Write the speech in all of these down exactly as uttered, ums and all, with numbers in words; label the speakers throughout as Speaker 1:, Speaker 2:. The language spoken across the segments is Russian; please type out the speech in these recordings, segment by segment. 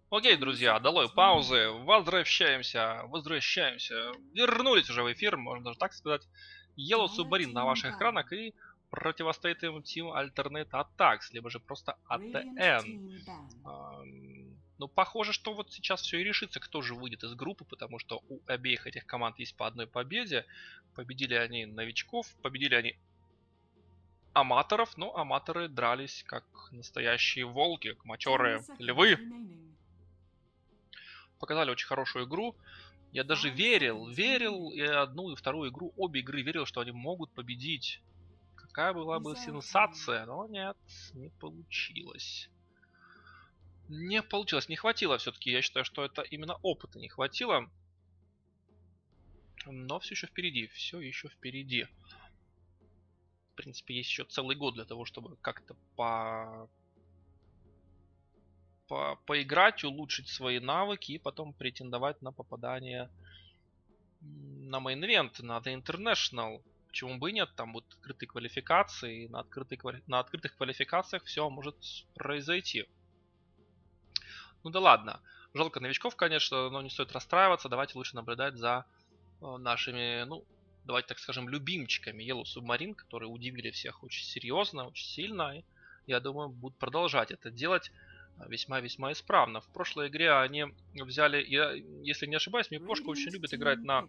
Speaker 1: Окей, друзья, долой паузы, возвращаемся, возвращаемся, вернулись уже в эфир, можно даже так сказать. Yellow Submarine на ваших экранах и противостоит им Team Alternate Attacks, либо же просто эй ти эн. Эм, ну, похоже, что вот сейчас все и решится, кто же выйдет из группы, потому что у обеих этих команд есть по одной победе. Победили они новичков, победили они аматоров, но аматоры дрались как настоящие волки, как матерые львы. Показали очень хорошую игру. Я даже верил, верил и одну, и вторую игру, обе игры верил, что они могут победить. Какая была бы сенсация, но нет, не получилось. Не получилось, не хватило все-таки. Я считаю, что это именно опыта не хватило. Но все еще впереди, все еще впереди. В принципе, есть еще целый год для того, чтобы как-то по... по... поиграть, улучшить свои навыки и потом претендовать на попадание на мейн-ивент, на The International. Почему бы и нет, там будут открытые квалификации, и на, открытой, на открытых квалификациях все может произойти. Ну да ладно, жалко новичков, конечно, но не стоит расстраиваться, давайте лучше наблюдать за нашими, ну, давайте так скажем, любимчиками Yellow Submarine, которые удивили всех очень серьезно, очень сильно, и я думаю, будут продолжать это делать весьма-весьма исправно. В прошлой игре они взяли, я, если не ошибаюсь, Мипошка очень любит играть на,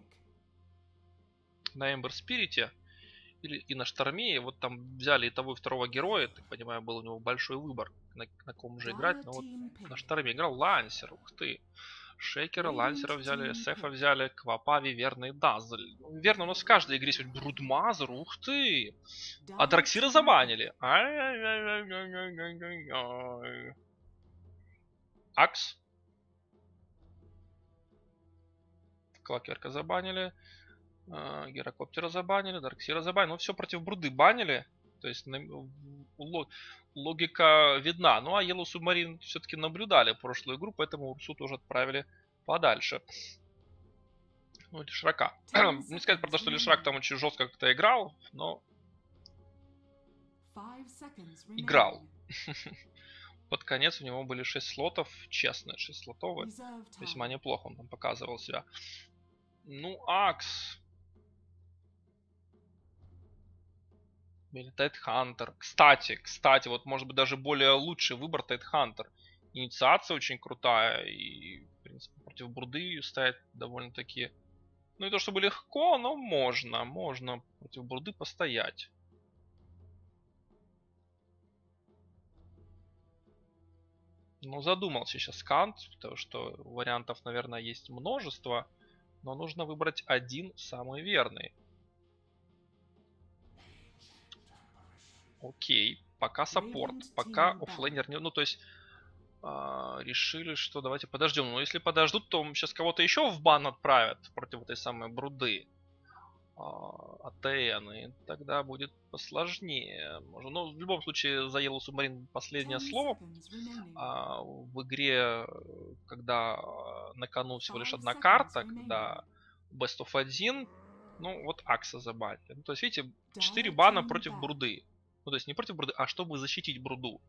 Speaker 1: на Ember Spirit или и на Шторме. И вот там взяли и того, и второго героя, так понимаю, был у него большой выбор, на, на ком же играть. Но вот на Шторме играл Лансер, ух ты. Шейкера, Лансера взяли, Сефа взяли, Квапа, Виверна и Дазль. Ну, верно, у нас в каждой игре сегодня Брудмазер, ух ты. А Драксира забанили. Акс. Клакерка забанили. Герокоптера забанили, Дарксира забанили. Ну, все против Бруды банили. То есть логика видна. Ну, а Yellow Submarine все-таки наблюдали прошлую игру, поэтому Урсу тоже отправили подальше. Ну, Лишрака. Не сказать, правда, что Лишрак там очень жестко как-то играл, но играл. Под конец у него были шесть слотов, честно, шесть слотов. Весьма неплохо он там показывал себя. Ну, Акс. Или Тайтхантер. Кстати, кстати, вот может быть даже более лучший выбор Тайтхантер. Инициация очень крутая. И, в принципе, против Бруды стоять довольно-таки... Ну, не то чтобы легко, но можно. Можно против Бруды постоять. Ну, задумался сейчас Кант, потому что вариантов, наверное, есть множество. Но нужно выбрать один самый верный. Окей, пока саппорт, пока оффлейнер не... Ну, то есть, э, решили, что давайте подождем. Но если подождут, то сейчас кого-то еще в бан отправят против этой самой Бруды. Э, АТН, и тогда будет посложнее. Можно, ну, в любом случае, за Yellow Submarine последнее слово. А в игре, когда на кону всего лишь одна карта, когда Best of один, ну, вот Акса забанили. Ну, то есть, видите, четыре бана против Бруды. Ну, то есть не против Бруды, а чтобы защитить Бруду.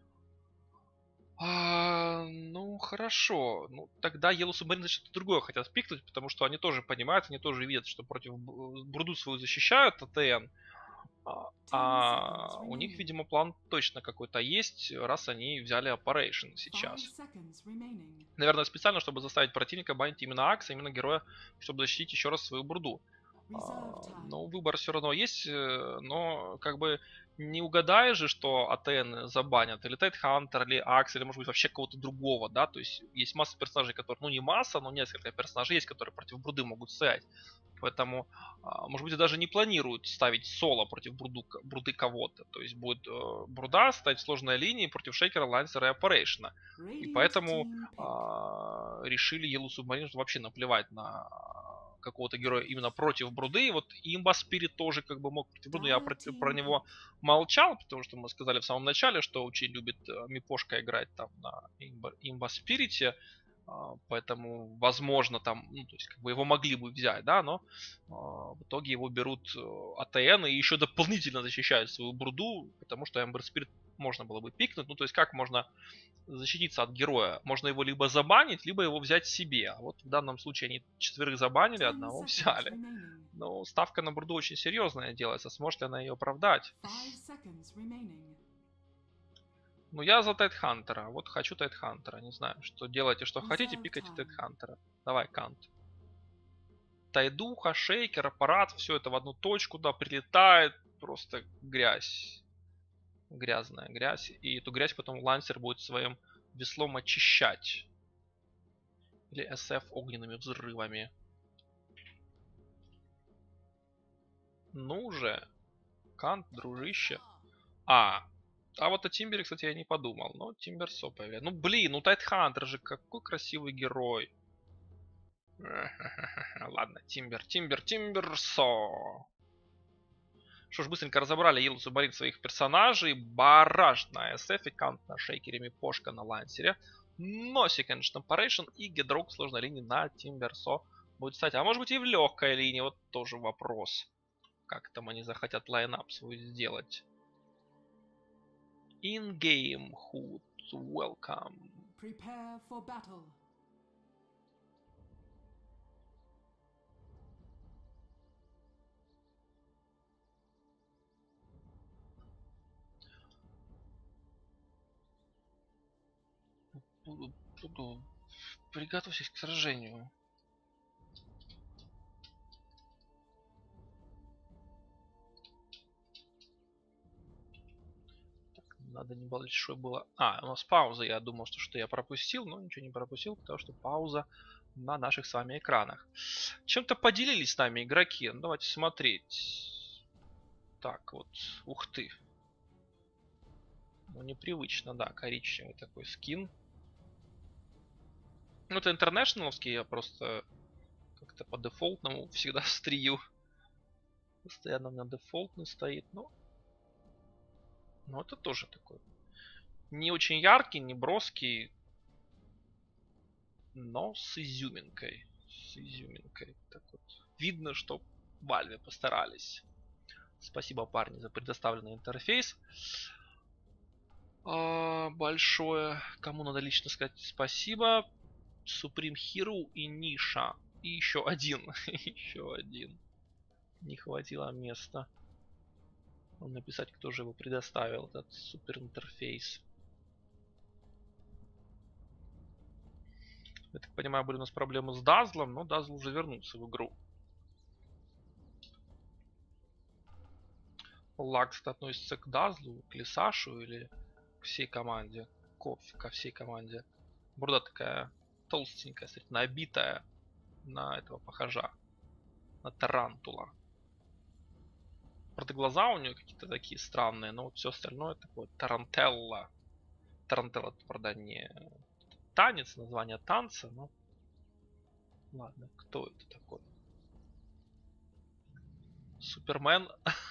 Speaker 1: А, ну, хорошо. Ну, тогда Yellow Submarine что-то другое хотят спикнуть, потому что они тоже понимают, они тоже видят, что против Бруду свою защищают АТН. А, а у них, видимо, план точно какой-то есть, раз они взяли Operation сейчас. Наверное, специально, чтобы заставить противника банить именно Акса, именно героя, чтобы защитить еще раз свою Бруду. А, ну, выбор все равно есть, но как бы не угадаешь же, что АТН забанят, или Тайтхантер, или Акс, или может быть вообще кого-то другого, да, то есть есть масса персонажей, которые, ну не масса, но несколько персонажей есть, которые против Бруды могут стоять, поэтому, может быть, даже не планируют ставить соло против Бруду, Бруды кого-то, то есть будет э, Бруда ставить сложной линии против Шейкера, Лансера и Operation, и поэтому э, решили Yellow Submarine вообще наплевать на какого-то героя именно против Бруды. Вот Имба Спирит тоже как бы мог против Бруды. Я про, про него молчал, потому что мы сказали в самом начале, что очень любит Мипошка играть там на Имба Спирите. Поэтому, возможно, там, ну, то есть, как бы его могли бы взять, да, но э, в итоге его берут АТН и еще дополнительно защищают свою Бруду, потому что Ember Spirit можно было бы пикнуть. Ну, то есть как можно защититься от героя? Можно его либо забанить, либо его взять себе. А вот в данном случае они четверых забанили, одного взяли. Но ставка на бурду очень серьезная делается. Сможет ли она ее оправдать? Ну, я за Тайтхантера. Вот хочу Тайтхантера. Не знаю, что делайте, что хотите, пикайте Тайтхантера. Давай, Кант. Тайдуха, шейкер, аппарат, все это в одну точку, да, прилетает. Просто грязь. Грязная грязь. И эту грязь потом лансер будет своим веслом очищать. Или эс эф огненными взрывами. Ну же. Кант, дружище. А. А вот о Тимбере, кстати, я не подумал. Но Тимбер Со появляется. Ну блин, ну Тайтхантер же какой красивый герой. Ладно, Тимбер, Тимбер, Тимбер Со. Что ж, быстренько разобрали Yellow Submarine своих персонажей. Бараж на эс эф, Кант на шейкере, Мипошка на лансере. Носик and Штампарейшн и Гедрок в сложной линии на Тимбер Со будет стать. А может быть и в легкой линии, вот тоже вопрос. Как там они захотят лайнап свой сделать. In-game Hood, welcome. Prepare for battle. Буду, буду. Приготовьтесь к сражению. Надо небольшой было... А, у нас пауза. Я думал, что что я пропустил, но ничего не пропустил, потому что пауза на наших с вами экранах. Чем-то поделились с нами игроки. Ну, давайте смотреть. Так, вот. Ух ты. Ну, непривычно, да. Коричневый такой скин. Ну, это интернешнловский. Я просто как-то по дефолтному всегда стрию. Постоянно у меня дефолтный стоит. Ну, ну это тоже такой. Не очень яркий, не броский. Но с изюминкой. С изюминкой. Так вот. Видно, что Valve постарались. Спасибо, парни, за предоставленный интерфейс. А, большое. Кому надо лично сказать спасибо. Supreme Hero и Ниша. И еще один. Еще один. Не хватило места. Надо написать, кто же его предоставил, этот супер интерфейс. Я так понимаю, были у нас проблемы с Дазлом, но Дазл уже вернулся в игру. Лакс относится к Дазлу, к Лисашу или к всей команде? Кофе, ко всей команде. Бурда такая толстенькая, кстати, набитая на этого похожа. На тарантула. Правда, глаза у нее какие-то такие странные, но вот все остальное такое тарантелла. Тарантелла, правда, не танец, название танца, но... Ладно, кто это такой? Супермен?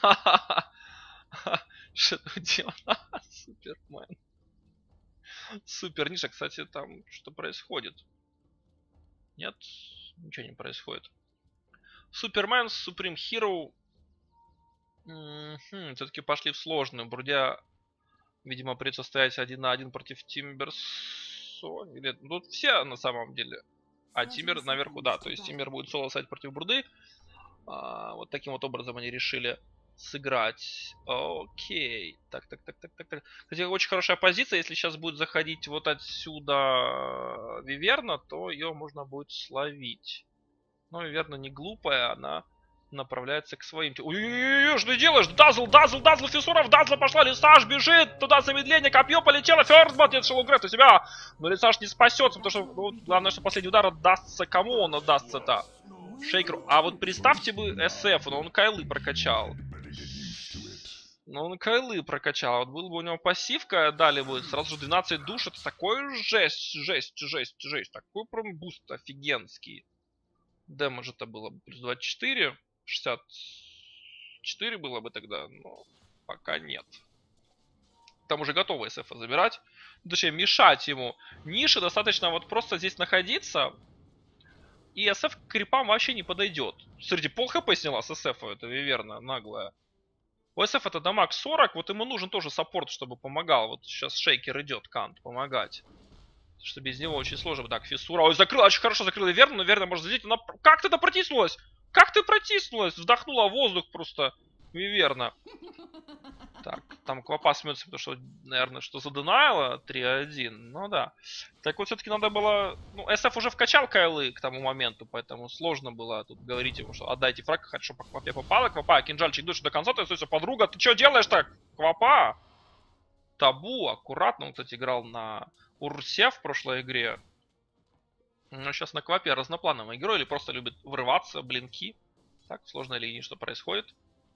Speaker 1: Что это дело? Супермен. Супер ниша, кстати, там что происходит? Нет, ничего не происходит. Супермен, Supreme Hero. М-м-м, все-таки пошли в сложную. Брудя, видимо, придется стоять один на один против Тимберсо. Или тут все на самом деле. А Тимбер наверху, да. То есть Тимбер будет соло стоять против Бруды. А, вот таким вот образом они решили сыграть. Окей. Так, так, так, так, так, так. Кстати, очень хорошая позиция. Если сейчас будет заходить вот отсюда Виверна, то ее можно будет словить. Но Виверна не глупая, она направляется к своим. Ой-ой-ой, что ты делаешь? Дазл, Дазл, Дазл, Фиссуров, Дазл пошла, Лисаж бежит, туда замедление, копье полетело, Ферстбот, нет, Шелугрет у себя. Но Лисаж не спасется, потому что, ну, главное, что последний удар отдастся, кому он отдастся-то? Шейкеру. А вот представьте бы эс эф, но он кайлы прокачал. Ну, он кайлы прокачал. Вот был бы у него пассивка, дали бы сразу же двенадцать душ. Это такой жесть, жесть, жесть, жесть. Такой прям буст офигенский. Дэмэдж это было бы плюс двадцать четыре. шестьдесят четыре было бы тогда, но пока нет. Там уже готовы эс эф забирать. Точнее, мешать ему. Нише достаточно вот просто здесь находиться. И эс эф к крипам вообще не подойдет. Смотрите, пол хп сняла с эс эф, это Виверна наглая. У эс эф это дамаг сорок, вот ему нужен тоже саппорт, чтобы помогал. Вот сейчас Шейкер идет, Кант, помогать. Потому что без него очень сложно. Так, Фиссура. Ой, закрыла, очень хорошо закрыла Верну, но Верна может задеть. Она... Как ты-то протиснулась? Как ты протиснулась? Вдохнула воздух просто. Виверна. Так, там Квапа смеется, потому что, наверное, что заденаило три один. Ну да. Так вот, все-таки надо было... Ну, эс эф уже вкачал кайлы к тому моменту, поэтому сложно было тут говорить ему, что отдайте фраг, хочу, чтобы по Квапе попало. Квапа, кинжальчик душит до конца, то есть, подруга, ты что делаешь так? Квапа! Табу, аккуратно. Он, кстати, играл на Урсе в прошлой игре. Но сейчас на Квапе разноплановый герой или просто любит врываться, блинки. Так, в сложной линии что происходит?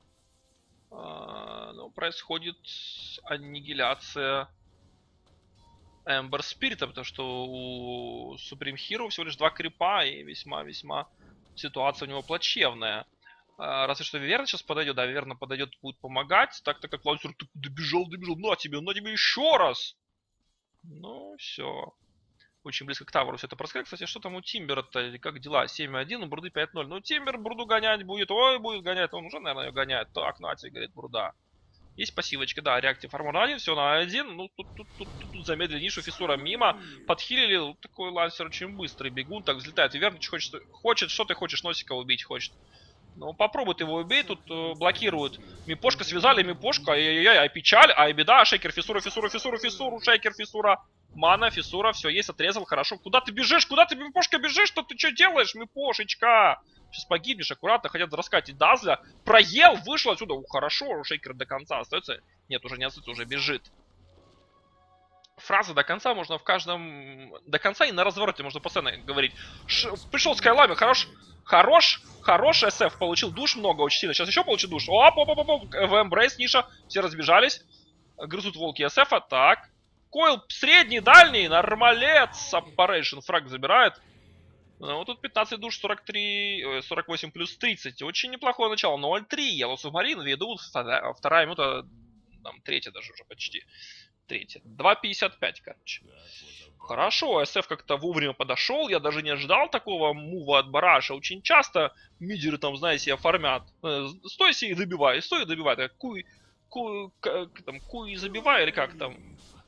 Speaker 1: А, ну, происходит аннигиляция Эмбер Спирита, потому что у Supreme Hero всего лишь два крипа и весьма-весьма ситуация у него плачевная. А, разве что Виверна сейчас подойдет, да, Виверна подойдет, будет помогать. Так-то как Лансер, ты добежал, добежал, на тебе, на тебе еще раз! Ну, все. Очень близко к Тавру все это происходит. Кстати, что там у Тимбера-то? Как дела? семь один, у Бруды пять ноль. Ну, Тимбер Бруду гонять будет. Ой, будет гонять. Он уже, наверное, ее гоняет. Так, на тебе, говорит Бруда. Есть пассивочка, да, реактив армор на один, все на один. Ну, тут, тут, тут, тут, тут замедлили нишу, Фиссура мимо. Подхилили. Ну, такой лансер очень быстрый. Бегун так взлетает. Виверныч хочет, хочет, что ты хочешь, Носика убить хочет. Ну, попробуй ты его убей, тут э, блокируют. Мипошка связали, Мипошка, ай-яй-яй, ай печаль, ай беда, Шейкер, Фиссура, Фиссура, Фиссура, Фиссура, Шейкер, Фиссура. Мана, Фиссура, все, есть, отрезал, хорошо. Куда ты бежишь? Куда ты, Мипошка, бежишь? Что ты что делаешь, Мипошечка? Сейчас погибнешь, аккуратно, хотят раскатить Дазля. Проел, вышел отсюда. О, хорошо, Шейкер до конца остается. Нет, уже не остается, уже бежит. Фраза до конца можно в каждом... До конца и на развороте можно постоянно говорить. Ш... Пришел Скайлами, хорош... Хорош, хорош, эс эф получил душ много, очень сильно. Сейчас еще получит душ. Оп, оп, оп, оп, в эмбрейс, ниша. Все разбежались. Грызут волки эс эф, так. Койл средний, дальний, нормалец. Аппарейшн фраг забирает. Ну, вот тут пятнадцать душ, сорок три, сорок восемь плюс тридцать. Очень неплохое начало. ноль три. Yellow Submarine ведут. Вторая, вторая минута, там, третья даже уже почти. Третья. два пятьдесят пять, короче. Хорошо, эс эф как-то вовремя подошел. Я даже не ожидал такого мува от Бараша. Очень часто мидеры там, знаете, себя фармят. Стой себе и добивай, стой и добивай. Так, куй, куй, как, там, куй и забивай, или как там.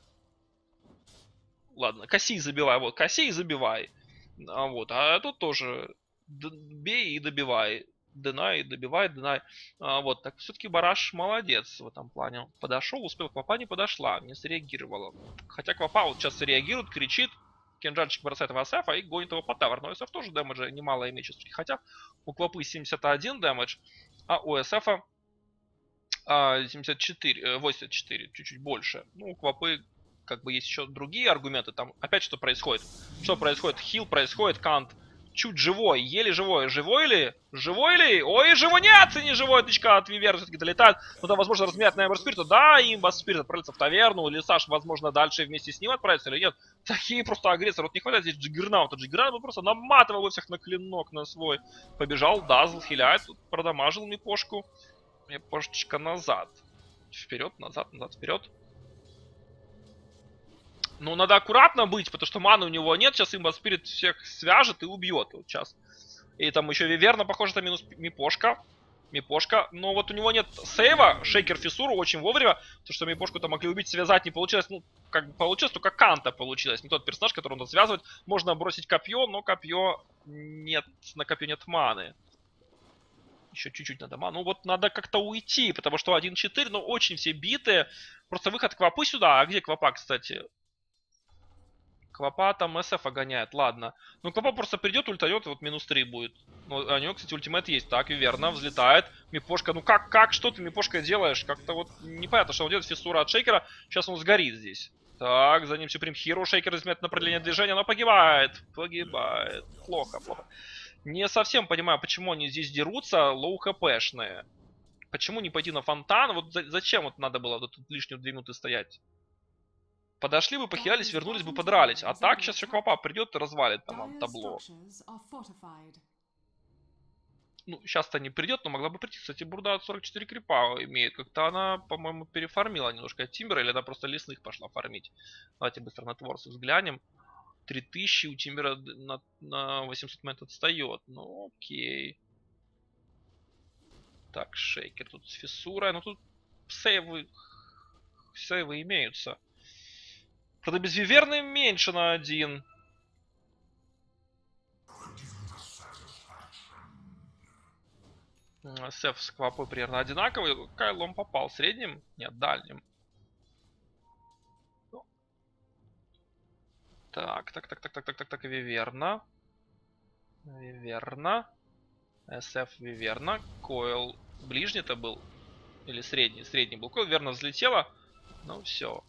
Speaker 1: Ладно, коси и забивай. Вот, коси и забивай. А, вот, а тут тоже бей и добивай. Динай и добивай, динай. А, вот, так все-таки Бараш молодец в этом плане. Подошел, успел, Квапа не подошла, не среагировала. Хотя Квапа вот сейчас реагирует, кричит. Кинжальчик бросает в эс эф и гонит его по тавер. Но эс эф тоже дэмэджа немало имеет сейчас. Хотя у Квапы семьдесят один дэмэдж, а у эс эф а, семьдесят четыре, восемьдесят четыре, чуть-чуть больше. Ну, у Квапы как бы есть еще другие аргументы. Там опять что происходит? Что происходит? Хил происходит, Кант чуть живой, еле живой. Живой ли? Живой ли? Ой, живой, нет, не живой. Тычка от Виверы все-таки долетает. Ну, там, возможно, разменять на Эмбер Спирита. Да, имба Спирит отправится в таверну. Или Саш, возможно, дальше вместе с ним отправится или нет. Такие просто агрессоры. Вот не хватает здесь Джиггернаута. Джиггернаут просто наматывал всех на клинок на свой. Побежал, Дазл, хиляет. Тут продамажил Мипошку. Мипошечка назад. Вперед, назад, назад, вперед. Ну, надо аккуратно быть, потому что маны у него нет. Сейчас имба Спирит всех свяжет и убьет. Вот сейчас. И там еще Виверна, похоже, это минус Мипошка. Мипошка. Но вот у него нет сейва. Шейкер Фиссуру очень вовремя. То, что Мипошку-то могли убить, связать не получилось. Ну, как бы получилось, только Канта получилось. Не тот персонаж, который он связывает. Можно бросить копье, но копье нет. На копье нет маны. Еще чуть-чуть надо ману. Ну вот надо как-то уйти, потому что один четыре, но очень все битые. Просто выход Квапы сюда. А где Квапа, кстати? Квапа там эс эф гоняет, ладно. Ну, Квапа просто придет, ультанет, и вот минус три будет. Ну, а у него, кстати, ультимейт есть. Так, и верно, взлетает. Мипошка, ну как, как, что ты, Мипошка, делаешь? Как-то вот непонятно, что он делает. Фиссура от Шейкера. Сейчас он сгорит здесь. Так, за ним Supreme Hero. Шейкер изменяет направление движения, но погибает. Погибает. Плохо, плохо. Не совсем понимаю, почему они здесь дерутся, лоу-хпшные. Почему не пойти на фонтан? Вот за зачем вот надо было тут лишнюю две минуты стоять? Подошли бы, похилялись, вернулись бы, подрались. А так сейчас еще Квапа придет и развалит там табло. Ну, сейчас-то не придет, но могла бы прийти. Кстати, Бурда от сорок четыре крипа имеет. Как-то она, по-моему, переформила немножко от Тимбера, или она просто лесных пошла фармить. Давайте быстро на Творса взглянем. три тысячи у Тимбера на, на восемьсот мет отстает. Ну, окей. Так, Шейкер тут с Фиссурой. Ну, тут сейвы, сейвы имеются. Правда, без Виверны меньше на один. Сеф с Квапой примерно одинаковый. Кайлом попал средним, нет, дальним. Так, так, так, так, так, так, так, так, Виверна. Виверна. СФ Виверна. Койл ближний-то был. Или средний? Средний был. Койл верно взлетела. Ну все.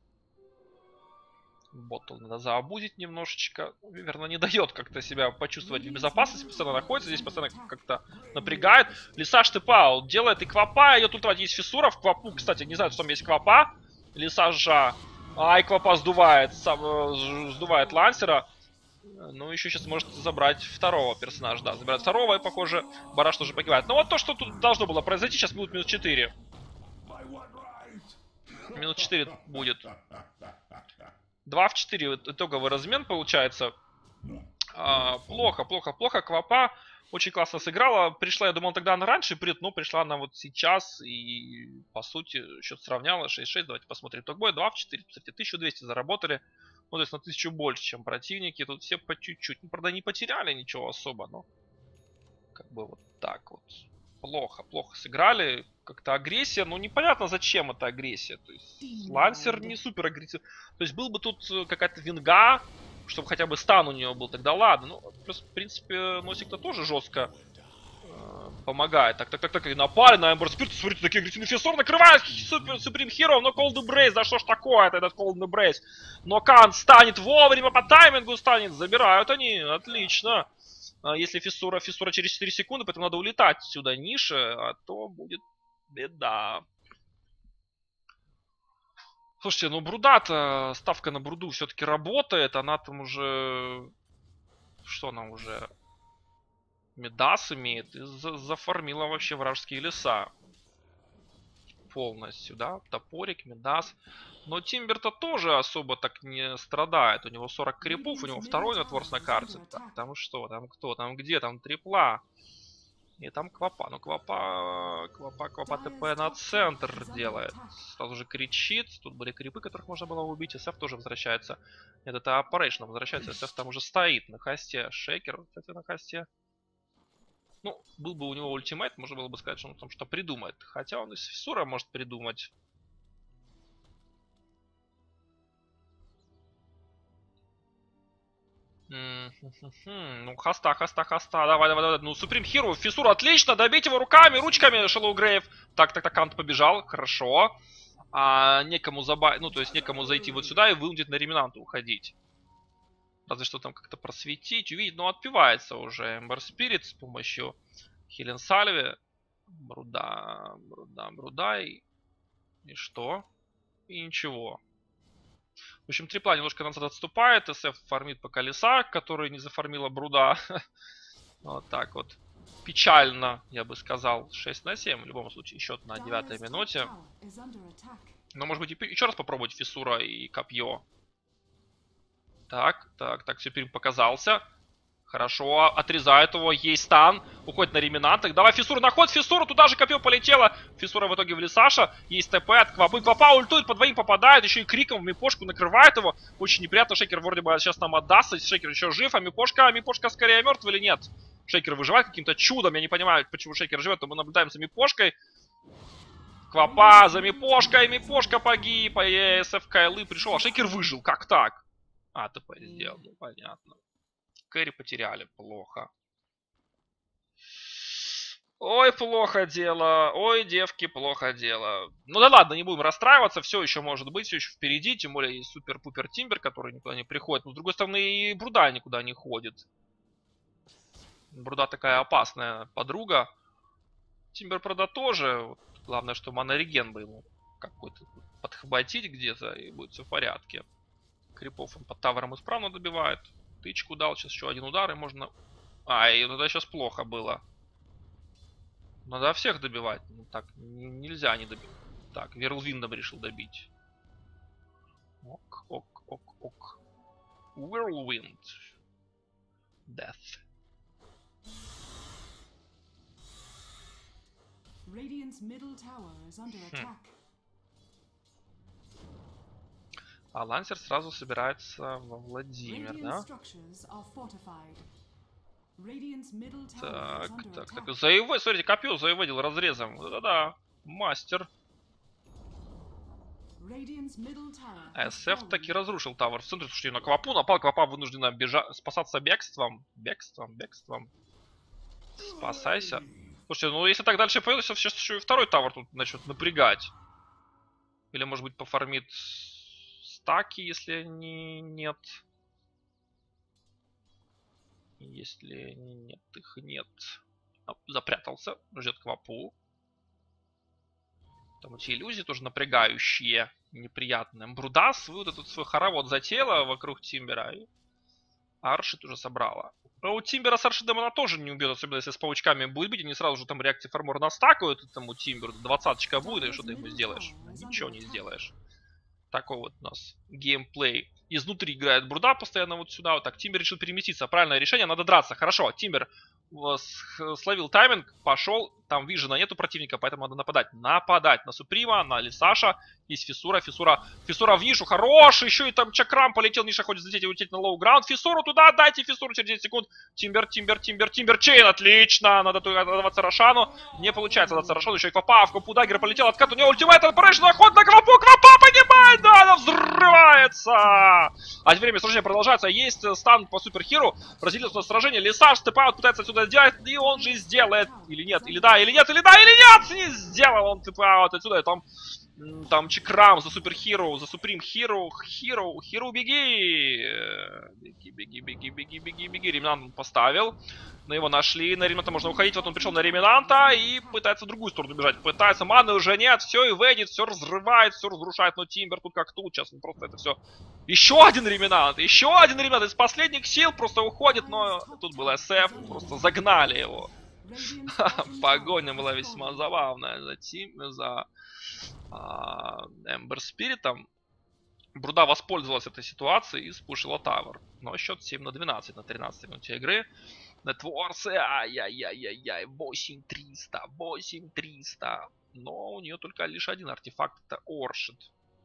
Speaker 1: Боттл надо заобузить немножечко. Виверна не дает как-то себя почувствовать в безопасности. Постоянно находится здесь, постоянно как-то напрягает. Лиса штыпа делает и Квапа. Ее тут есть фиссура. В Квапу, кстати, не знаю, что там есть Квапа. Лиса жа. Ай, Квапа сдувает. Сам, сдувает Лансера. Ну, еще сейчас может забрать второго персонажа. Да, забирает второго, и, похоже, Бараш тоже погибает. Но вот то, что тут должно было произойти, сейчас будет минус четыре. Минус четыре будет. два в четыре итоговый размен получается. А, плохо, плохо, плохо. Квапа очень классно сыграла. Пришла, я думал, тогда она раньше придет, но пришла она вот сейчас. И, по сути, счет сравняла. шесть шесть. Давайте посмотрим итог боя. два в четыре. Кстати, тысячу двести заработали. Ну, то есть на тысячу больше, чем противники. Тут все по чуть-чуть. Ну, правда, не потеряли ничего особо, но как бы вот так вот. Плохо, плохо сыграли. Как-то агрессия, ну непонятно, зачем эта агрессия. То есть Лансер не супер агрессивный. То есть был бы тут какая-то винга, чтобы хотя бы стан у него был, тогда ладно. Ну, плюс, в принципе, Носик-то тоже жестко э, помогает. Так, так, так, так, и напали на Эмбер Спирт. Смотрите, такие агрессивные фессор накрывает супер Суприм Хиро, но Cold Embrace, да что ж такое это, этот Cold Embrace. Но Кан станет вовремя, по таймингу станет, забирают они, отлично. Если фиссура, фиссура через четыре секунды, поэтому надо улетать сюда ниже, а то будет беда. Слушайте, ну Бруда-то, ставка на Бруду все-таки работает, она там уже... Что она уже? Медас имеет и за зафармила вообще вражеские леса. Полностью, да? Топорик, Медас. Но Тимбер-то тоже особо так не страдает. У него сорок крипов, у него второй нетворс на карте. Так, там что? Там кто? Там где? Там трипла. И там Квапа. Ну, Квапа... Квапа, Квапа ТП на центр делает. Сразу же кричит. Тут были крипы, которых можно было убить. СФ тоже возвращается. Нет, это Operation возвращается. СФ там уже стоит на хосте. Шейкер, кстати, на хосте. Ну, был бы у него ультимейт, можно было бы сказать, что он там что придумает. Хотя он из фиссура может придумать. Ну, хаста, хаста, хаста. Давай, давай, давай. Ну, Суприм Хиру, фиссур, отлично. Добить его руками, ручками, Шэллоу Грейв. Так, так, так, Кант побежал. Хорошо. А, некому заба... Ну, то есть некому зайти вот сюда и вынудить на реминанту уходить. Разве что там как-то просветить, увидеть. Но отпивается уже Эмбер Спирит с помощью Хилен Сальве. Бруда, бруда, бруда. И... и что? И ничего. В общем, трипла немножко назад отступает. СФ фармит по колеса, которые не зафармила Бруда. Вот так вот. Печально, я бы сказал. шесть на семь. В любом случае, счет на девятой минуте. Но, может быть, еще раз попробовать фиссура и копье. Так, так, так, Суприм показался. Хорошо, отрезает его, есть стан, уходит на реминантах. Давай Фиссура находит Фиссуру, туда же копье полетело. Фиссура в итоге в Лисаша, есть ТП от Квапы. Квапа ультует, по двоим попадает, еще и криком в Мипошку накрывает его. Очень неприятно, Шейкер вроде бы сейчас нам отдастся, Шейкер еще жив, а Мипошка, а Мипошка скорее мертв или нет? Шейкер выживает каким-то чудом, я не понимаю, почему Шейкер живет, но мы наблюдаем за Мипошкой. Квапа за Мипошкой, Мипошка погиб, а ЕСФ Кайлы пришел, а Шейкер выжил, как так? А, ТП сделал, ну понятно. Кэрри потеряли, плохо. Ой, плохо дело. Ой, девки, плохо дело. Ну да ладно, не будем расстраиваться, все еще может быть, все еще впереди. Тем более есть супер-пупер Тимбер, который никуда не приходит. Но с другой стороны, и Бруда никуда не ходит. Бруда такая опасная подруга. Тимбер, правда, тоже. Главное, что монореген бы ему какой-то подхватить где-то, и будет все в порядке. Крипов он под тавером исправно добивает. Тычку дал, сейчас еще один удар, и можно... А, и тогда сейчас плохо было. Надо всех добивать. Ну, так, нельзя не добить. Так, Верлвиндом решил добить. Ок, ок, ок, ок. Whirlwind. Death. Хм. А Лансер сразу собирается во Владимир, да? Так, так, так. Заевой, смотрите, копье заеводил разрезом. Да-да, мастер. эс эф таки разрушил тавер в центре. Слушайте, на Квапу напал, Квапа вынуждена бежать, спасаться бегством. Бегством, бегством. Спасайся. Слушайте, ну если так дальше пойдет, сейчас еще и второй тавер тут начнет напрягать. Или может быть пофармит стаки, если не, нет. Если нет, их нет. Запрятался, ждет Квапу. Там эти иллюзии тоже напрягающие, неприятные. Брудас, вот этот свой хоровод затеяла вокруг Тимбера. И Аршид уже собрала. Но у Тимбера с Аршидом она тоже не убьет, особенно если с паучками будет бить. Они сразу же там реакции фармор настакают этому Тимберу. Двадцаточка будет, и что ты ему сделаешь? Ничего не сделаешь. Такой вот у нас геймплей. Изнутри играет Бруда постоянно вот сюда. Вот так. Тимбер решил переместиться. Правильное решение. Надо драться. Хорошо. Тимбер словил тайминг. Пошел. Там вижена нету противника, поэтому надо нападать. Нападать на Суприма, на Лисаша. Есть Фиссура. Фиссура. Фиссура в нишу. Хорош. Еще и там Чакрам полетел. Ниша хочет взлететь и улететь на лоу-граунд. Фиссуру туда. Дайте Фиссуру через десять секунд. Тимбер, Тимбер, Тимбер, Тимбер. Чейн. Отлично. Надо отдаваться Рошану. Не получается отдаваться Рошану. Еще и Квапа. В Квапу Даггер полетел. Откат у него ультимейт. Отпрыжь. Заход на Квапу. Квапа понимает. Да, она взрывается. А время сражения продолжается. Есть стан по Суперхиру. Разделился сражение. Лисаш степаут пытается отсюда сделать. И он же сделает. Или нет. Или да, или нет, или да, или нет. Не сделал он степаут отсюда. Там, там Чакрам за Суперхиру. За Суприм Хиру. Хиру. Хиру, беги. Беги, беги, беги, беги, беги, беги. Ремнант поставил. На его нашли. На Ремнанта можно уходить. Вот он пришел на Ремнанта и пытается в другую сторону бежать. Пытается. Маны уже нет. Все и ведит. Все разрывает. Все разрушает. Но Тимбер тут как тут. Сейчас он просто это все... Еще один Ремнант. Еще один Ремнант. Из последних сил просто уходит. Но тут был эс эф. Просто загнали его. Погоня была весьма забавная. За Тим... За... Эмбер Спиритом. Бруда воспользовалась этой ситуацией и спушила тавер. Но счет семь на двенадцать на тринадцатой минуте игры. Нетворсы, ай-яй-яй-яй-яй, восемь триста, восемь триста. Но у нее только лишь один артефакт, это Оршид.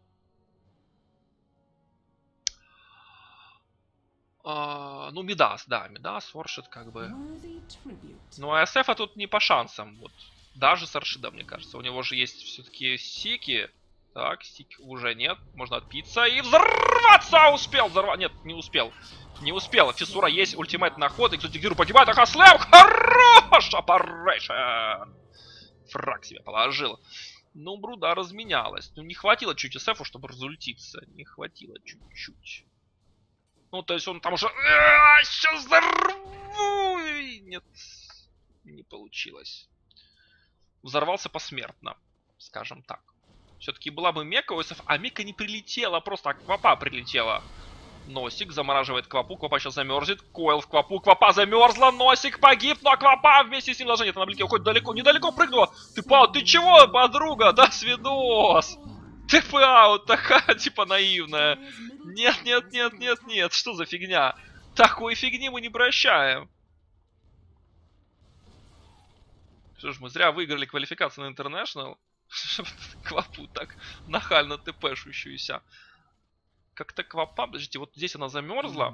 Speaker 1: А, ну, Мидас, да, Мидас, Оршид как бы. Ну, а эс эф тут не по шансам, вот. Даже с Оршидом, мне кажется. У него же есть все-таки сики. Так, стик уже нет. Можно отпиться и взорваться! Успел взорвать. Нет, не успел. Не успел. Фиссура есть, ультимейт на ход. И, кстати, Гиру погибает. Ага, слэм! Хорош! Аппарейшн! Фраг себе положил. Ну, Бруда разменялась. Ну, не хватило чуть эс эфу, чтобы разультиться. Не хватило чуть-чуть. Ну, то есть он там уже... Сейчас взорву! Нет, не получилось. Взорвался посмертно, скажем так. Все-таки была бы Мека у эс эф, а Мека не прилетела, просто Квапа прилетела. Носик замораживает Квапу, Квапа сейчас замерзнет. Койл в Квапу, Квапа замерзла, Носик погиб, но Квапа вместе с ним должна... Нет, она блике уходит далеко, недалеко прыгнула. Ты, Пау, ты чего, подруга? Да, свидос. Ты, Пау, такая, типа, наивная. Нет, нет, нет, нет, нет, что за фигня? Такой фигни мы не прощаем. Что ж, мы зря выиграли квалификацию на International. Квапу так нахально тпшущуюся. Как-то Квапа... Подождите, вот здесь она замерзла.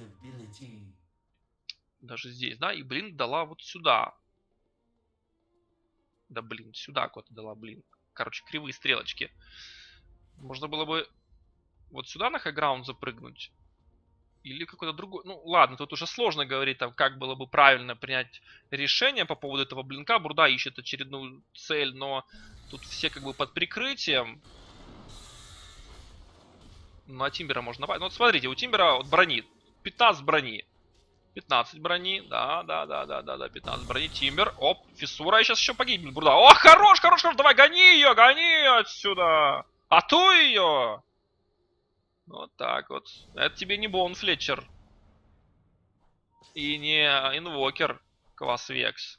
Speaker 1: Даже здесь, да? И, блин, дала вот сюда. Да, блин, сюда куда-то дала, блин. Короче, кривые стрелочки. Можно было бы вот сюда на хайграунд запрыгнуть. Или какой-то другой... Ну, ладно, тут уже сложно говорить, там, как было бы правильно принять решение по поводу этого блинка. Бруда ищет очередную цель, но тут все как бы под прикрытием. Ну, а Тимбера можно напасть. Ну, вот смотрите, у Тимбера вот брони. пятнадцать брони. пятнадцать брони. Да, да, да, да, да, да, пятнадцать брони. Тимбер. Оп, Фиссура сейчас еще погибнет. Бруда. О, хорош, хорош, хорош. Давай, гони ее, гони отсюда. Атуй ее. Вот так вот. Это тебе не Боун Флетчер. И не Инвокер Квасвекс.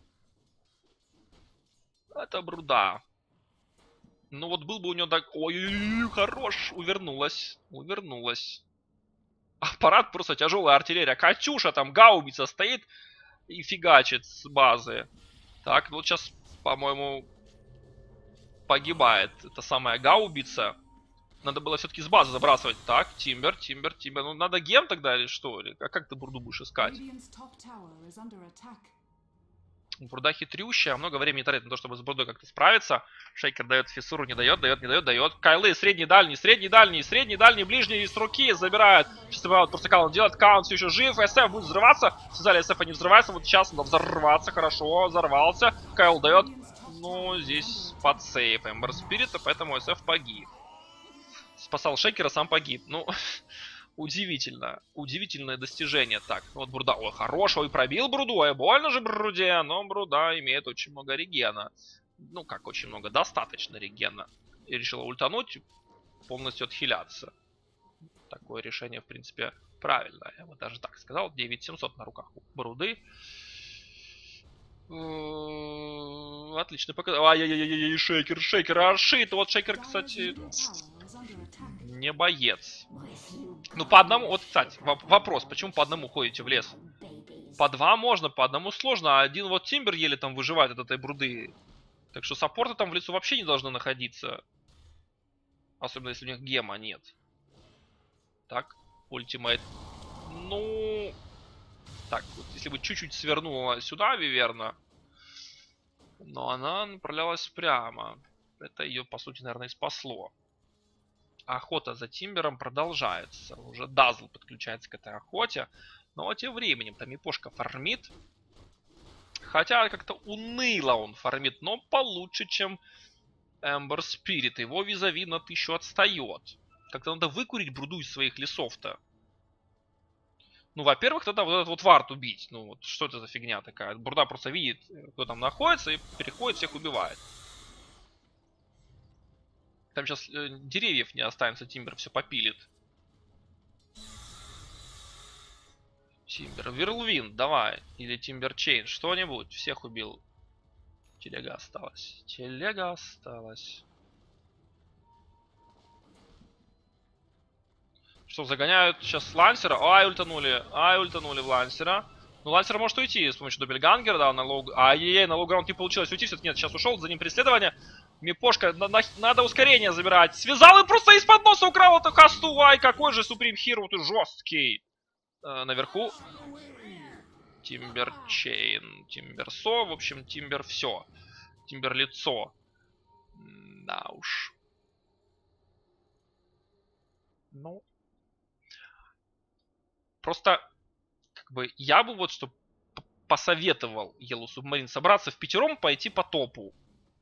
Speaker 1: Это Бруда. Ну вот был бы у него так... Ой, хорош. Увернулась. Увернулась. Аппарат просто тяжелая артиллерия. Катюша там, гаубица стоит и фигачит с базы. Так, вот сейчас по-моему, погибает. Это самая гаубица. Надо было все-таки с базы забрасывать. Так, Тимбер, Тимбер, Тимбер. Ну, надо гем тогда или что? Или, а как ты бурду будешь искать? Бурда хитрющая, много времени тратит на то, чтобы с бурдой как-то справиться. Шейкер дает фиссуру, не дает, дает, не дает, дает. Кайлы, средний, дальний, средний, дальний, средний, дальний, ближний с руки забирает. Чисто вот просто каунт делает, каунт все еще жив. СФ будет взрываться. Сказали, СФ не взрывается, вот сейчас надо взорваться, хорошо, взорвался. Кайл дает, ну, здесь под сейф Эмбер Спирита, поэтому СФ погиб. Спасал Шейкера, сам погиб. Ну, удивительно. Удивительное достижение. Так, ну вот Бруда. Ой, хорошего и пробил Бруду. Ой, больно же Бруде. Но Бруда имеет очень много регена. Ну, как очень много? Достаточно регена. И решила ультануть, полностью отхиляться. Такое решение, в принципе, правильное. Я бы даже так сказал. девять семьсот на руках у Бруды. Отлично показал. Ай-яй-яй-яй, Шейкер, Шейкер, аршит. Вот Шейкер, кстати, не боец. Ну, по одному, вот, кстати, вопрос, почему по одному ходите в лес? По два можно, по одному сложно, а один вот Тимбер еле там выживает от этой бруды. Так что саппорты там в лесу вообще не должны находиться. Особенно, если у них гема нет. Так, ультимейт. Ну... Так, вот, если бы чуть-чуть свернула сюда, Виверна, но она направлялась прямо. Это ее, по сути, наверное, и спасло. Охота за Тимбером продолжается. Уже Дазл подключается к этой охоте. Но тем временем там Мипошка фармит. Хотя как-то уныло он фармит, но получше, чем Эмбер Спирит. Его визави на тысячу отстает. Как-то надо выкурить бруду из своих лесов-то. Ну, во-первых, тогда вот этот вот вард убить. Ну, вот что это за фигня такая? Бруда просто видит, кто там находится, и переходит, всех убивает. Там сейчас э, деревьев не останется, Тимбер все попилит. Тимбер. Верлвин, давай. Или Тимбер Чейн, что-нибудь. Всех убил. Телега осталась. Телега осталась. Что, загоняют сейчас Лансера? Ай, ультанули. Ай, ультанули в Лансера. Ну, Лансер может уйти с помощью Добельгангера, да, на лоу... Ай-яй-яй, на лоу-граунд не получилось уйти. Все-таки нет, сейчас ушел, за ним преследование. Мипошка, на, на, надо ускорение забирать. Связал и просто из-под носа украл эту хасту. Ай, какой же Суприм Хиро ты жесткий. Э, наверху. Тимбер Чейн, Тимбер Со, в общем, Тимбер все. Тимбер лицо. Да уж. Ну. Просто, как бы, я бы вот что посоветовал Yellow Submarine собраться в пятером, пойти по топу.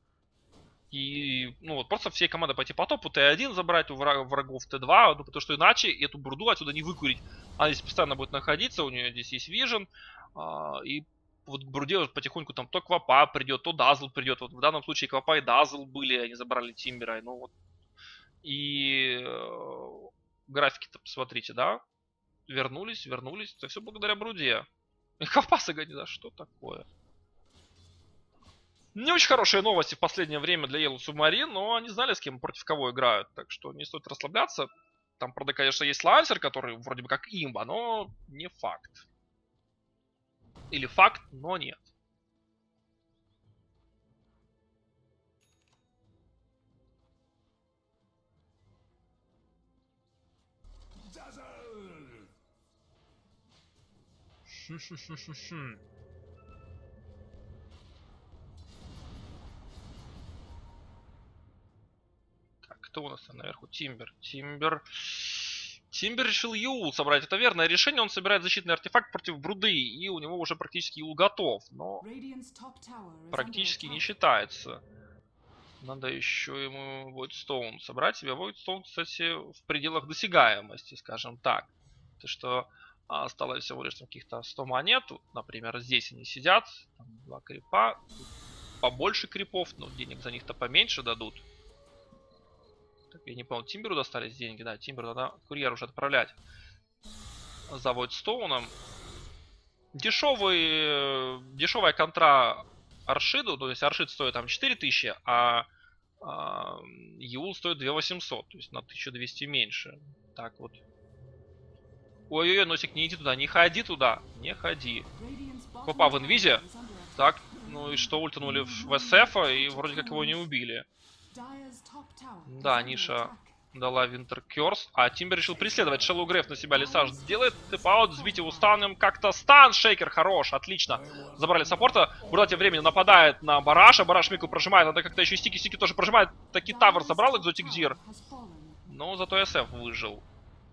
Speaker 1: И, ну вот, просто всей командой пойти по топу, Т один забрать у врагов Т два, ну, потому что иначе эту бурду отсюда не выкурить. Она здесь постоянно будет находиться, у нее здесь есть вижен, а, и вот к бурде вот потихоньку там то Квапа придет, то Дазл придет. Вот в данном случае Квапа и Дазл были, они забрали Тимбера, ну вот. И э, графики-то посмотрите, да? Вернулись, вернулись, это все благодаря бруде. И Квапа согони, да что такое? Не очень хорошие новости в последнее время для Yellow Submarine, но они знали, с кем против кого играют. Так что не стоит расслабляться. Там, правда, конечно, есть Лансер, который вроде бы как имба, но не факт. Или факт, но нет. Кто у нас там наверху? Тимбер. Тимбер. Тимбер решил Юл собрать. Это верное решение. Он собирает защитный артефакт против бруды. И у него уже практически Юл готов. Но практически не считается. Надо еще ему Voidstone собрать себе. Voidstone, кстати, в пределах досягаемости, скажем так. То, что осталось всего лишь каких-то сто монет. Например, здесь они сидят. Там два крипа. Побольше крипов, но денег за них-то поменьше дадут. Так, я не помню, Тимберу достались деньги, да, Тимберу надо курьер уже отправлять за Voidstone'ом. Дешевый, дешевая контра Аршиду, то есть Аршид стоит там четыре тысячи, а, а Юл стоит две тысячи восемьсот, то есть на тысячу двести меньше. Так вот. Ой-ой-ой, Носик, не иди туда, не ходи туда, не ходи. Квапа в инвизе. Так, Ну и что, ультанули в эс эф, и вроде как его не убили. Да, Ниша дала Winter Curse, а Тимбер решил преследовать. Shallow Grave на себя Лисаж делает. Тэп-аут, сбить его станом. Как-то стан. Шейкер хорош, отлично. Забрали саппорта. Бурда тем временем нападает на Бараша. Бараш Мику прожимает. Надо как-то еще и стики. Стики тоже прожимает. Таки Тавр забрал Экзотик Дир. Но зато эс эф выжил.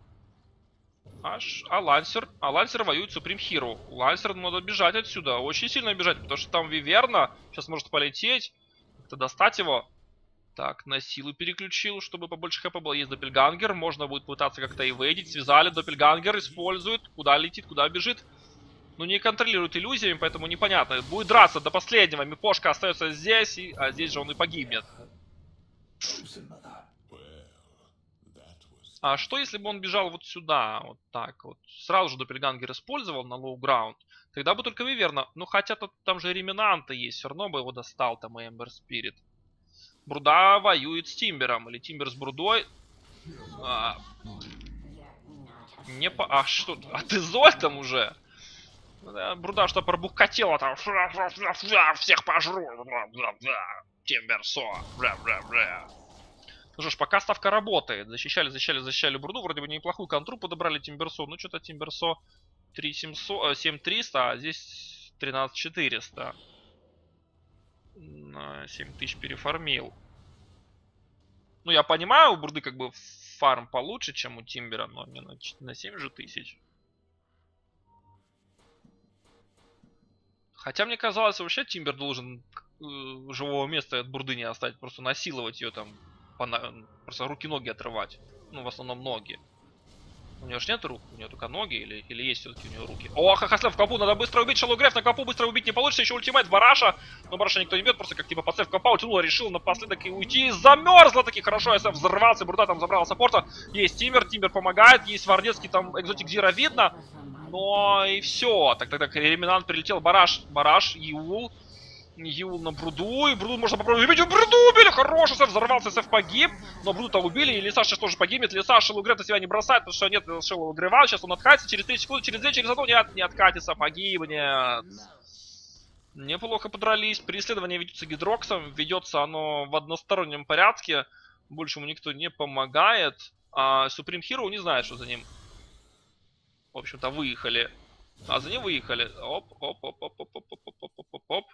Speaker 1: Аж, а Лансер, а Лансер воюет с Supreme Hero. Лансер надо бежать отсюда. Очень сильно бежать, потому что там Виверна. Сейчас может полететь. Как-то достать его. Так, на силу переключил, чтобы побольше хэпа было. Есть Доппельгангер, можно будет пытаться как-то эвейдить. Связали, Доппельгангер использует. Куда летит, куда бежит. Ну, не контролирует иллюзиями, поэтому непонятно. Будет драться до последнего. Мипошка остается здесь, и... а здесь же он и погибнет. А что, если бы он бежал вот сюда, вот так вот? Сразу же Доппельгангер использовал на лоу-граунд. Тогда бы только Виверна. Ну, хотя тут, там же Реминанта есть, все равно бы его достал там и Эмбер Спирит. Бруда воюет с Тимбером. Или Тимбер с Брудой. А, не по... А что? А ты Зольтом уже? Бруда что пробухкотела там. Всех пожру. Тимбер Со. Ну что ж, пока ставка работает. Защищали, защищали, защищали Бруду. Вроде бы неплохую контру подобрали Тимберсо. Ну что-то Тимберсо три семьсот, семь триста, а здесь тринадцать четыреста. На семь тысяч переформил. Ну, я понимаю, у Бурды как бы фарм получше, чем у Тимбера, но не на, на семь же тысяч. Хотя мне казалось, вообще Тимбер должен э, живого места от Бурды не оставить, просто насиловать ее там, просто руки-ноги отрывать. Ну, в основном ноги. У нее же нет рук, у нее только ноги, или, или есть все-таки у нее руки. О, Хахаслев в капу, надо быстро убить. Shallow Grave на капу быстро убить не получится, еще ультимейт Бараша. Но Бараша никто не бьет, просто как типа подсев капа утянула, решил напоследок и уйти. Замерзла таки, хорошо, эс эф взорвался, Бруда там забрала саппорта. Есть Тимбер, Тимбер помогает, есть Вардецкий, там Экзотик Зира видно. Но и все, так тогда Реминант прилетел, Бараш, Бараш, Юл. Юл на Бруду, и Бруду можно попробовать убить. Бруду убили, хорошо, эс эф взорвался, эс эф погиб. Но Бруду-то убили, и Лисаш сейчас тоже погибнет. Лисаш Shallow Grave на себя не бросает, потому что нет Shallow Grave. Сейчас он откатится, через три секунды, через две, через одну. Нет, не откатится, погибнет. Неплохо подрались. Преследование ведется Гидроксом. Ведется оно в одностороннем порядке. Больше ему никто не помогает. А Supreme Hero не знает, что за ним. В общем-то, выехали. А за ним выехали. Оп, оп, оп, оп, оп, оп, оп, оп, оп, оп, оп.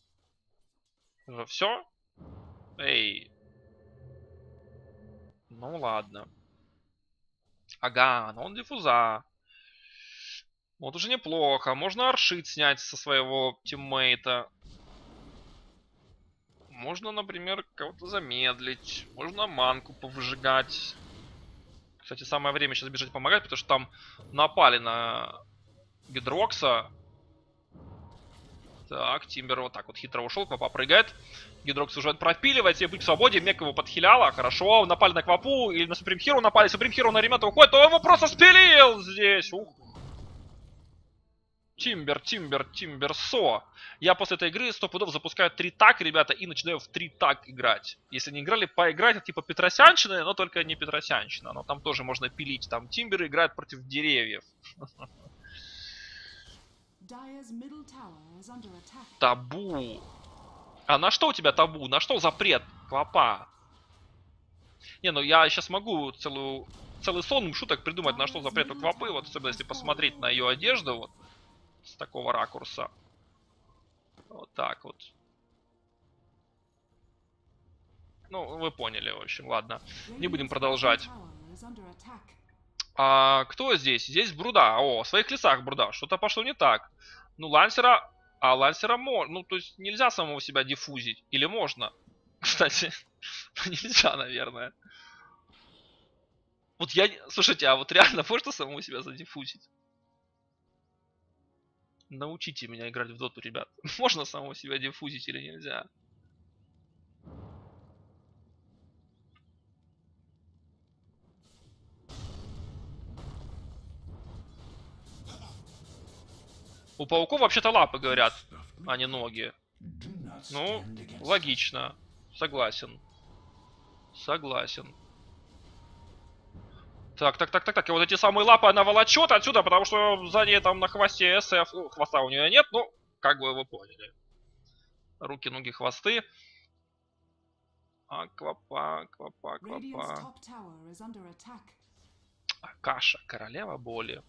Speaker 1: Все? Эй. Ну ладно. Ага, но он диффуза. Вот уже неплохо. Можно аршит снять со своего тиммейта. Можно, например, кого-то замедлить. Можно манку повыжигать. Кстати, самое время сейчас бежать помогать, потому что там напали на Гидрокса. Так, Тимбер вот так вот хитро ушел, Квапа прыгает. Гидрокс уже пропиливает, себе быть в свободе, Мек его подхиляла, хорошо, напали на Квапу или на Supreme Hero напали, Supreme Hero на Ремета уходит, то его просто спилил здесь, ух. Тимбер, Тимбер, Тимбер, Со. Я после этой игры сто пудов запускаю три так, ребята, и начинаю в три так играть. Если не играли, поиграть, это типа Петросянщина, но только не Петросянщина, но там тоже можно пилить, там Тимбер играет против деревьев. Табу. А на что у тебя табу? На что запрет? Квапа. Не, ну я сейчас могу целую, целый сон шуток придумать, на что запрет у Квапы. Вот особенно если посмотреть на ее одежду вот с такого ракурса. Вот так вот. Ну, вы поняли, в общем, ладно. Не будем продолжать. А кто здесь? Здесь Бруда. О, в своих лесах Бруда. Что-то пошло не так. Ну, Лансера... А Лансера можно... Ну, то есть нельзя самого себя диффузить. Или можно? Кстати, нельзя, наверное. Вот я... Слушайте, а вот реально можно самого себя задиффузить? Научите меня играть в доту, ребят. Можно самого себя диффузить или нельзя? У пауков вообще-то лапы, говорят, а не ноги. Ну, логично. Согласен. Согласен. Так, так, так, так, так. И вот эти самые лапы она волочет отсюда, потому что сзади там на хвосте эс эф. Ну, хвоста у нее нет, ну, как бы вы поняли. Руки, ноги, хвосты. Аквапа, аквапа, аквапа. Каша, королева боли.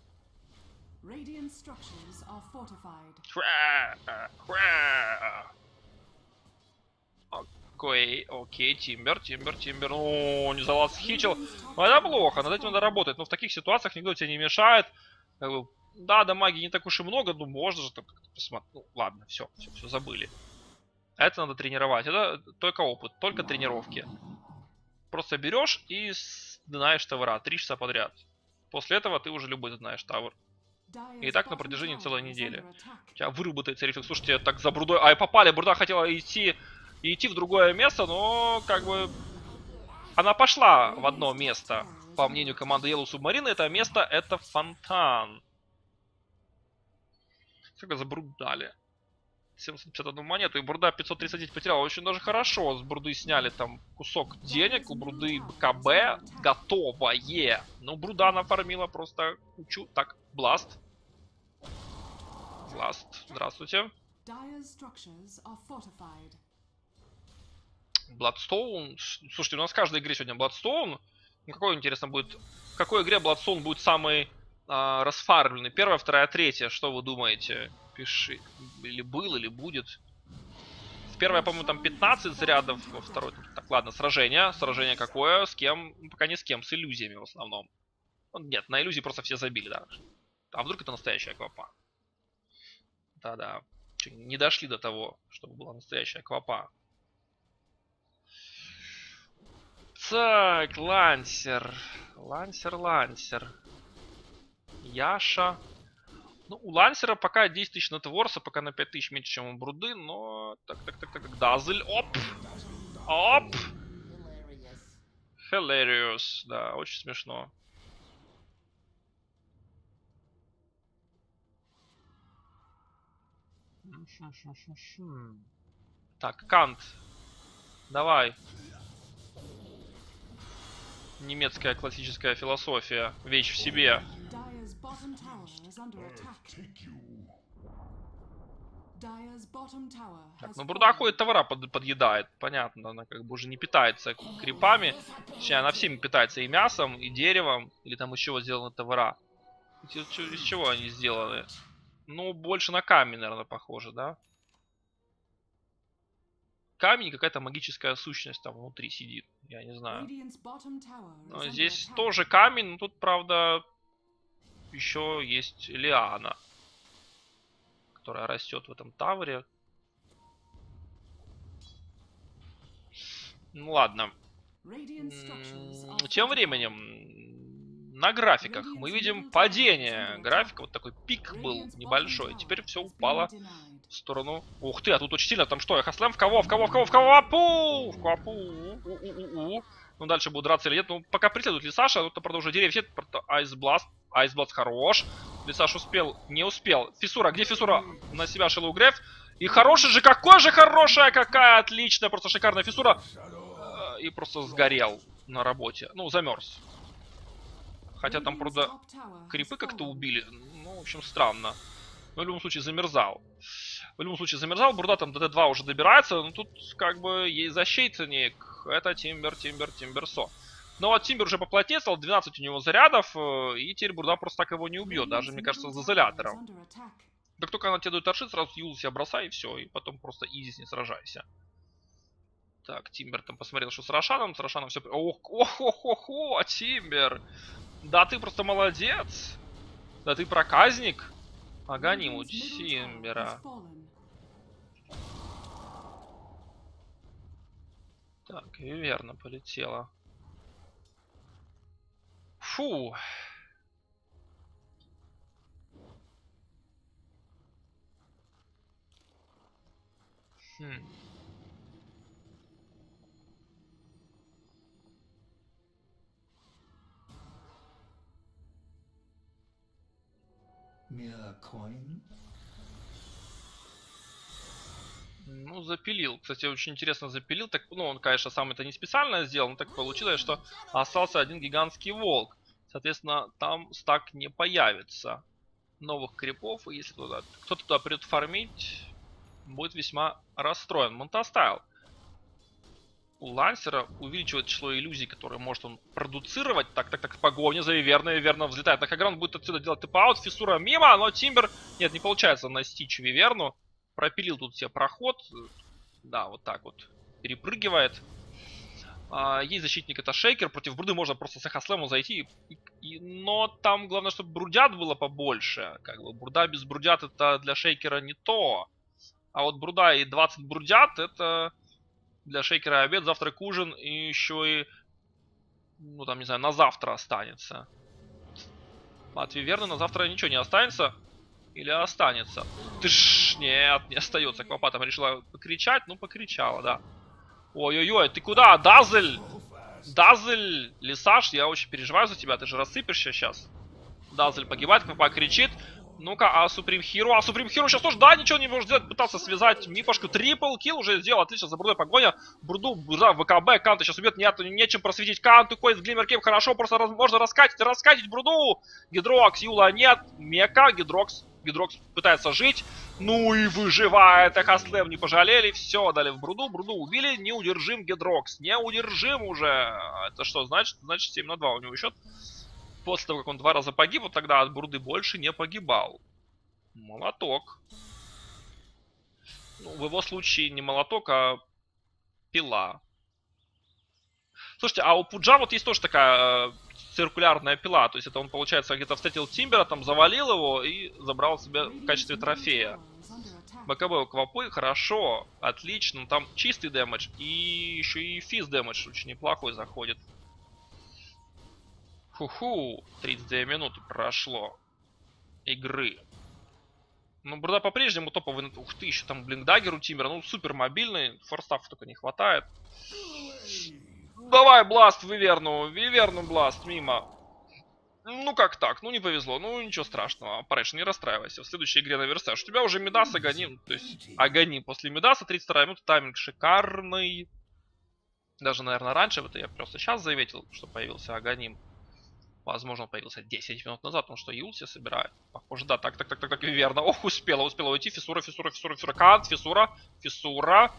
Speaker 1: Окей, окей, Тимбер, Тимбер, Тимбер. О, не залаз хичил. Ну, это плохо, над этим надо работать. Но в таких ситуациях никто тебе не мешает. Да, дамаги не так уж и много, но можно же так посмотреть. Ну, ладно, все, все, все забыли. Это надо тренировать. Это только опыт, только тренировки. Просто берешь и знаешь тавра три часа подряд. После этого ты уже любой знаешь тавр. И так на протяжении целой недели. У тебя выработается рефлекс. Слушайте, так за Брудой... Ай, попали. Бруда хотела идти, идти в другое место, но как бы... Она пошла в одно место. По мнению команды Yellow Submarine, это место — это фонтан. Сколько за Бруд дали? семьсот пятьдесят одну монету. И Бруда пятьсот тридцать девять потеряла. Очень даже хорошо. С Бруды сняли там кусок денег. У Бруды БКБ готовое. Ну, Бруда нафармила просто кучу. Так, Бласт. Бласт. Здравствуйте. Бладстоун. Слушайте, у нас в каждой игре сегодня Бладстоун. Ну, какой, интересно, будет... В какой игре Бладстоун будет самый а, расфармленный? Первая, вторая, третья. Что вы думаете? Пиши. Или был, или будет. В первой, по-моему, там пятнадцать зарядов. Во второй... Так, ладно, сражение. Сражение какое? С кем? Пока не с кем. С иллюзиями в основном. Ну, нет, на иллюзии просто все забили, да. А вдруг это настоящая аквапа? Да-да. Не дошли до того, чтобы была настоящая аквапа. Так, Лансер. Лансер, Лансер. Яша. Ну, у Лансера пока десять тысяч на Творса, пока на пять тысяч меньше, чем у Бруды, но... Так, так, так, так, Дазель. Оп! Оп! Hilarious. Да, очень смешно. Так, Кант. Давай. Немецкая классическая философия. Вещь в себе. Так, ну Бруда ходит, товара под, подъедает. Понятно, она как бы уже не питается крипами. Точнее, она всеми питается, и мясом, и деревом. Или там из чего сделаны товара. Из, из чего они сделаны? Ну, больше на камень, наверное, похоже, да? Камень, какая-то магическая сущность там внутри сидит. Я не знаю. Но здесь тоже камень, но тут, правда, еще есть лиана, которая растет в этом тавре. Ну ладно. Тем временем на графиках мы видим падение. График, вот такой пик был небольшой. Теперь все упало в сторону... Ух ты, а тут очень сильно. Там что, Эхослэм? В кого? В кого? В кого? В кого? Апу! В кого? Ну, дальше будут драться или нет. Ну, пока преследует Лисаша. Тут, правда, уже деревья. Айсбласт. Айсбласт хорош. Лисаш успел. Не успел. Фиссура. Где Фиссура? На себя Шиллоу Греф. И хороший же. Какой же хорошая. Какая отличная. Просто шикарная Фиссура. И просто сгорел на работе. Ну, замерз. Хотя там, правда, крипы как-то убили. Ну, в общем, странно. Но в любом случае замерзал. В любом случае замерзал. Бруда там до Д два уже добирается. Но тут как бы есть защитник. Это Тимбер, Тимбер, Тимберсо. Но вот Тимбер уже поплотнецал. двенадцать у него зарядов. И теперь Бруда просто так его не убьет. Даже, мне кажется, с изолятором. Как только она тебе дает торшит, сразу Юл себя бросай и все. И потом просто изи с ней сражайся. Так, Тимбер там посмотрел, что с Рошаном. С Рошаном все... Ох, ох, ох, ох, ох, Тимбер. Да ты просто молодец. Да ты проказник. Огоним у Тимбера. Так, и верно полетела. Фу. Хм. Ну, запилил. Кстати, очень интересно запилил. Так, ну, он, конечно, сам это не специально сделал, но так получилось, что остался один гигантский волк. Соответственно, там стак не появится новых крипов. И если туда кто-то туда придет фармить, будет весьма расстроен. Монтастайл. У Лансера увеличивает число иллюзий, которые может он продуцировать. Так, так, так, погоня за Виверно. Виверно взлетает на Хагран, будет отсюда делать тип-аут. Фиссура мимо, но Тимбер... Нет, не получается настичь Виверну. Пропилил тут себе проход. Да, вот так вот перепрыгивает. А, есть защитник, это Шейкер. Против Бруды можно просто с эхослэмом зайти. И, и, но там главное, чтобы брудят было побольше. Как бы Бруда без брудят это для Шейкера не то. А вот Бруда и двадцать брудят это... Для Шейкера обед, завтрак, ужин и еще и, ну там, не знаю, на завтра останется. От Виверны на завтра ничего не останется. Или останется? Ты ж... Нет, не остается. Квапа там решила покричать, ну покричала, да. Ой-ой-ой, ты куда? Дазель! Дазель! Лисаш, я очень переживаю за тебя, ты же рассыпешься сейчас. Дазель погибает, Квапа кричит. Ну-ка, а Supreme Hero? А Supreme Hero сейчас тоже, да, ничего не может сделать. Пытался связать Мифошку. Трипл килл уже сделал. Отлично, за Брудой погоня. Бруду, Бруда, ВКБ, Канта сейчас убьет. Нет, нечем просветить Канту. Койс, Глиммер Кейв, хорошо. Просто раз, можно раскатить, раскатить Бруду. Гидрокс, Юла нет. Мека, Гидрокс. Гидрокс пытается жить. Ну и выживает. Эхослэм не пожалели. Все, дали в Бруду. Бруду убили. Неудержим Гидрокс. Неудержим уже. Это что значит? Значит семь на два у него счет. После того, как он два раза погиб, вот тогда от Бруды больше не погибал. Молоток. Ну, в его случае не молоток, а пила. Слушайте, а у Пуджа вот есть тоже такая э, циркулярная пила. То есть это он, получается, где-то встретил Тимбера, там завалил его и забрал себе в качестве трофея. БКБ у Квапы, хорошо, отлично. Там чистый дэмэдж и еще и физ дэмэдж очень неплохой заходит. Ху-ху, тридцать две минуты прошло игры. Ну, Бруда по-прежнему топовый. Ух ты, еще там блинкдаггер у Тимбера. Ну, супер мобильный. Форстафа только не хватает. Давай, Бласт, Виверну. Виверну, Бласт, мимо. Ну, как так? Ну, не повезло. Ну, ничего страшного. Парэш, не расстраивайся. В следующей игре наверстаешь. У тебя уже Мидас, Аганим. То есть, Аганим после Мидаса. тридцать вторая минута. Тайминг шикарный. Даже, наверное, раньше. Это я просто сейчас заметил, что появился Аганим. Возможно, он появился десять минут назад, потому что Юл все собирает. Похоже, да, так, так, так, так, так, верно. Ох, успела, успела уйти. Фиссура, фиссура, фиссура, фиссура, Кант, фиссура, фиссура.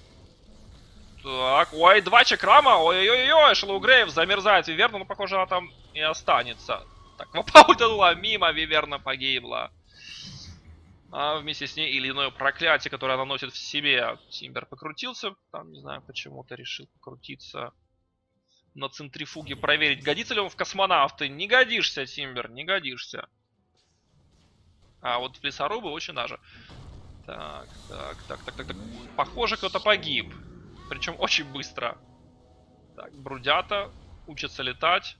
Speaker 1: Так, ой, два чакрама, ой-ой-ой, Шеллоу Грейв замерзает Виверна, но, похоже, она там и останется. Так, Квапа утонула мимо, Виверна погибла. А вместе с ней или иное проклятие, которое она носит в себе. Тимбер покрутился, там, не знаю, почему-то решил покрутиться. На центрифуге проверить, годится ли он в космонавты. Не годишься, Тимбер, не годишься. А вот в лесорубы очень даже. Так, так, так, так, так, так. Похоже, кто-то погиб. Причем очень быстро. Так, Брудята учатся летать.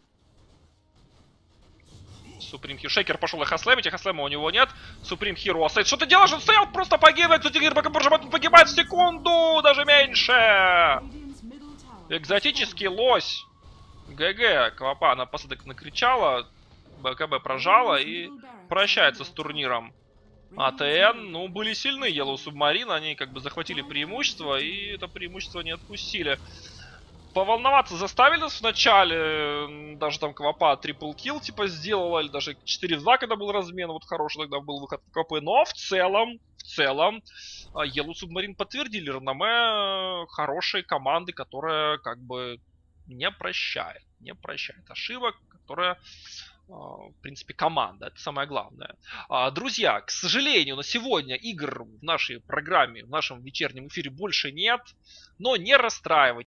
Speaker 1: Supreme Hero. Шейкер пошел эхослэмить, эхослэма у него нет. Supreme Hero стоит. Что ты делаешь? Он стоял, просто погибает. Он погибает в секунду, даже меньше. Экзотический лось. ГГ. Квапа напоследок накричала. БКБ прожала и прощается с турниром. АТН, ну, были сильны Yellow Submarine. Они как бы захватили преимущество и это преимущество не отпустили. Поволноваться заставили нас вначале. Даже там Квапа трипл килл типа сделала. Или даже четыре в два, когда был размен. Вот хороший тогда был выход Квапы. Но в целом, в целом, Yellow Submarine подтвердили реноме хорошей команды, которая как бы не прощает. Не прощает ошибок, которая, в принципе, команда. Это самое главное. Друзья, к сожалению, на сегодня игр в нашей программе, в нашем вечернем эфире больше нет. Но не расстраивайтесь.